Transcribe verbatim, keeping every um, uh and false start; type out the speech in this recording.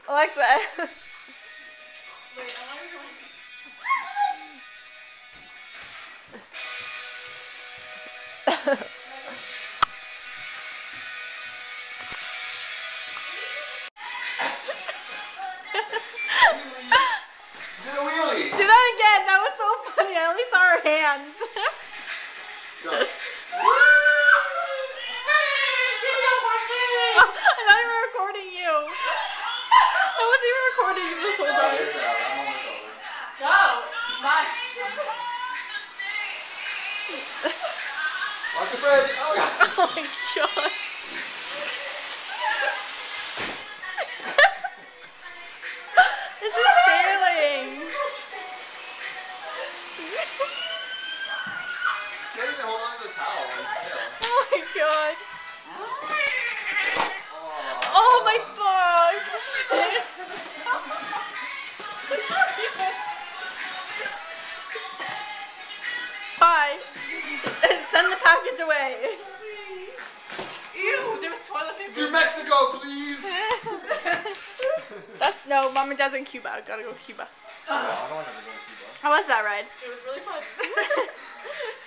Alexa. Wait, I want to join. Did a wheelie. Do that again. That was so funny. I only saw her hands. Go. I thought you were recording you. I wasn't even recording you this whole Oh, time. you're proud. I'm almost over. Go. Bye. Watch the fridge. Oh, God. Oh my god. This is failing. Can't even hold on to the towel. Oh my god. Oh. Oh my bugs. Bye. Send the package away. Ew, there was toilet paper. To Mexico, please. That's no, mom and dad's in Cuba. Gotta go to Cuba. No, I don't want to go to Cuba. How was that ride? It was really fun.